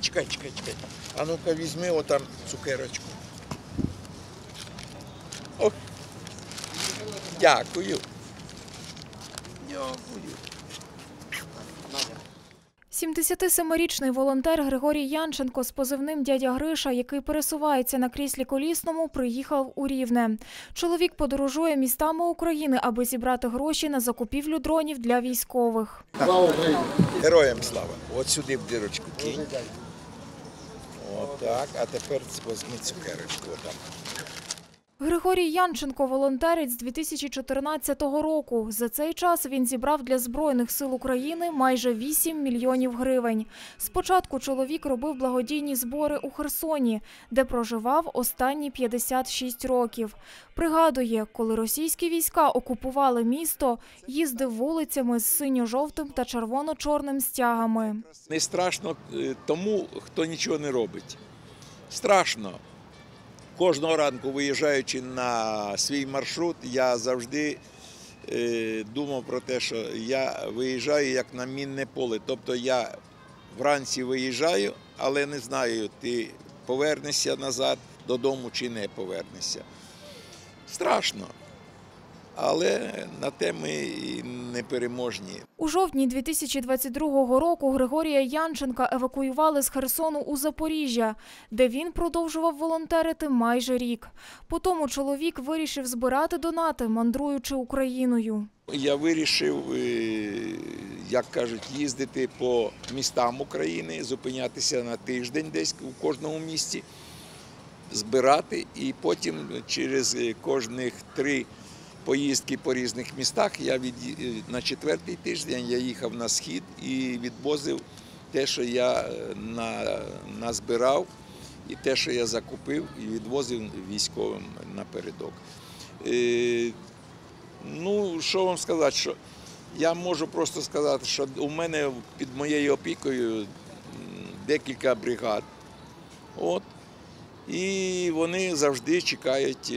Чекай. А ну-ка візьми отам цукерочку. О, дякую. Дякую. 77-річний волонтер Григорій Янченко з позивним «Дядя Гриша», який пересувається на кріслі колісному, приїхав у Рівне. Чоловік подорожує містами України, аби зібрати гроші на закупівлю дронів для військових. Героям слава. От сюди в дірочку кинь. Отак, а тепер візьми цукерочку. Отам. Григорій Янченко – волонтерець з 2014 року. За цей час він зібрав для Збройних сил України майже 8 мільйонів гривень. Спочатку чоловік робив благодійні збори у Херсоні, де проживав останні 56 років. Пригадує, коли російські війська окупували місто, їздив вулицями з синьо-жовтим та червоно-чорним стягами. Не страшно тому, хто нічого не робить. Страшно. Кожного ранку, виїжджаючи на свій маршрут, я завжди думав про те, що я виїжджаю як на мінне поле. Тобто я вранці виїжджаю, але не знаю, ти повернешся назад додому чи не повернешся. Страшно. Але на те ми і непереможні. У жовтні 2022 року Григорія Янченка евакуювали з Херсону у Запоріжжя, де він продовжував волонтерити майже рік. Потім чоловік вирішив збирати донати, мандруючи Україною. Я вирішив, як кажуть, їздити по містам України, зупинятися на тиждень десь у кожному місті, збирати і потім через кожних 3 поїздки по різних містах, на 4-й тиждень я їхав на схід і відвозив те, що я назбирав, і те, що я закупив, і відвозив військовим напередок. Ну, що вам сказати, що я можу просто сказати, що у мене під моєю опікою декілька бригад. От. І вони завжди чекають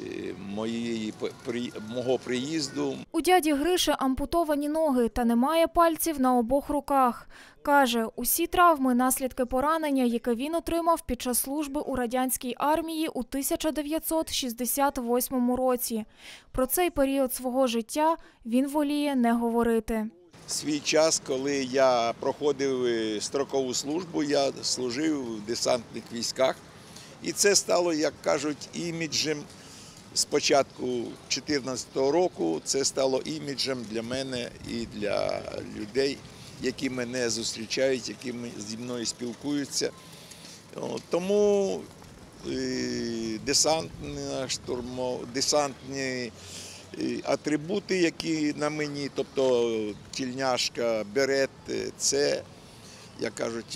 мого приїзду. У дяді Гриші ампутовані ноги та немає пальців на обох руках. Каже, усі травми – наслідки поранення, яке він отримав під час служби у радянській армії у 1968 році. Про цей період свого життя він воліє не говорити. Свій час, коли я проходив строкову службу, я служив в десантних військах. І це стало, як кажуть, іміджем з початку 2014 року, це стало іміджем для мене і для людей, які мене зустрічають, які зі мною спілкуються. Тому десантні атрибути, які на мені, тобто тільняшка, берет, це, як кажуть,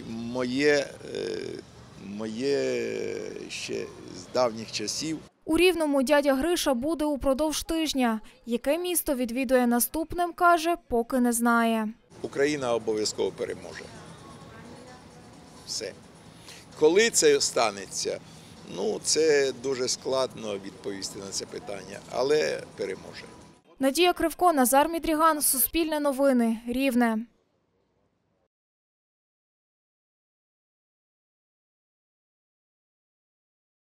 моє ще з давніх часів. У Рівному дядя Гриша буде упродовж тижня. Яке місто відвідує наступним, каже, поки не знає. Україна обов'язково переможе. Все. Коли це станеться, ну, це дуже складно відповісти на це питання, але переможе. Надія Кривко, Назар Мідріган, Суспільне новини, Рівне.